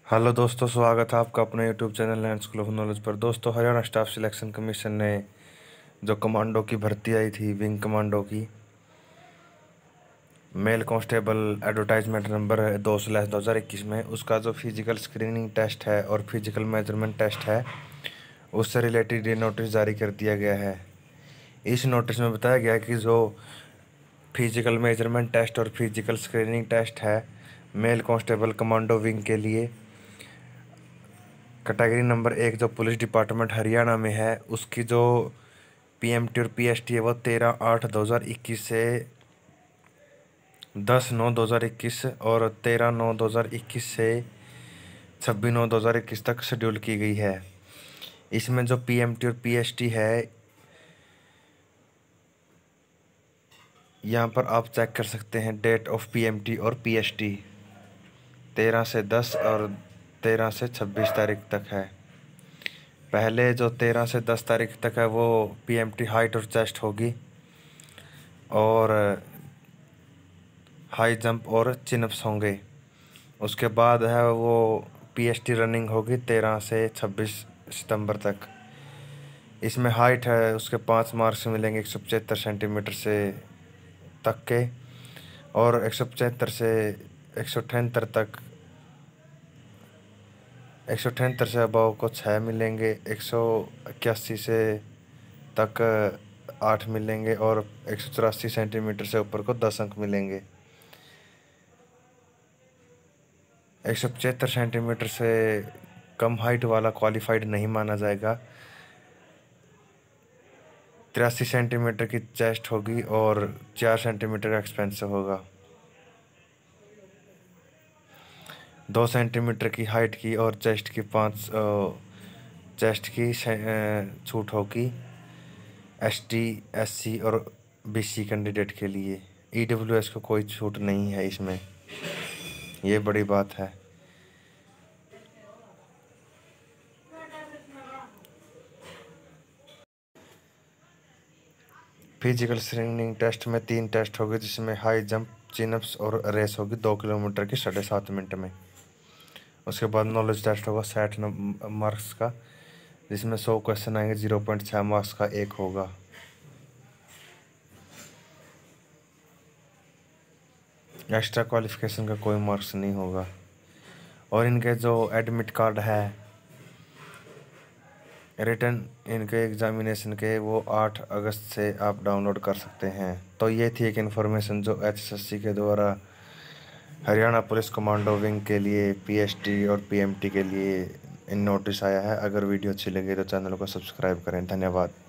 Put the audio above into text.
Hello दोस्तों, स्वागत है आपका अपने YouTube channel land school of knowledge पर। दोस्तों, हरियाणा स्टाफ सिलेक्शन कमीशन ने जो कमांडो की भर्ती आई थी, विंग कमांडो की, मेल कांस्टेबल एडवर्टाइजमेंट नंबर 2/2021 में उसका जो फिजिकल स्क्रीनिंग टेस्ट है और फिजिकल मेजरमेंट टेस्ट है, उससे रिलेटेड ये नोटिस जारी कर दिया गया है। इस नोटिस में बताया गया है कि जो फिजिकल मेजरमेंट टेस्ट और फिजिकल स्क्रीनिंग टेस्ट है मेल कांस्टेबल कमांडो विंग के लिए, कैटेगरी नंबर 1 जो पुलिस डिपार्टमेंट हरियाणा में है, उसकी जो पीएमटी और पीएसटी है वो 13/8/2021 से 10/9/2021 और 13/9/2021 से 26/9/2021 तक शेड्यूल की गई है। इसमें जो पीएमटी और पीएसटी है, यहाँ पर आप चेक कर सकते हैं डेट ऑफ पीएमटी और पीएसटी 13 से 10 और 13 से 26 तारीख तक है। पहले जो 13 से 10 तारीख तक है वो पीएमटी हाइट और चेस्ट होगी और हाई जंप और चिनअप्स होंगे। उसके बाद है वो पीएसटी रनिंग होगी 13 से 26 सितंबर तक। इसमें हाइट है उसके 5 मार्क्स मिलेंगे 175 सेंटीमीटर से तक के, और 175 से 178 तक, 178 से अबव को 6 मिलेंगे, 181 से तक 8 मिलेंगे और 184 सेंटीमीटर से ऊपर को 10 अंक मिलेंगे। 175 सेंटीमीटर से कम हाइट वाला क्वालिफाइड नहीं माना जाएगा। 83 सेंटीमीटर की चेस्ट होगी और 4 सेंटीमीटर का एक्सपेंसिव होगा। 2 सेंटीमीटर की हाइट की और चेस्ट की छूट होगी एसटी, एससी और बीसी कैंडिडेट के लिए। ईडब्ल्यूएस को कोई छूट नहीं है इसमें, ये बड़ी बात है। फिजिकल स्क्रीनिंग टेस्ट में 3 टेस्ट होगी, जिसमें हाई जंप, चिनअप्स और रेस होगी 2 किलोमीटर की 7.5 मिनट में। उसके बाद नॉलेज टेस्ट होगा 60 मार्क्स का, जिसमें 100 क्वेश्चन आएंगे, 0.6 मार्क्स का एक होगा। एक्स्ट्रा क्वालिफिकेशन का कोई मार्क्स नहीं होगा। और इनके जो एडमिट कार्ड है रिटर्न इनके एग्जामिनेशन के, वो 8 अगस्त से आप डाउनलोड कर सकते हैं। तो ये थी एक इन्फॉर्मेशन जो एचएसएससी के द्वारा हरियाणा पुलिस कमांडो विंग के लिए, पीएसटी और पीएमटी के लिए इन नोटिस आया है। अगर वीडियो अच्छी लगे तो चैनल को सब्सक्राइब करें। धन्यवाद।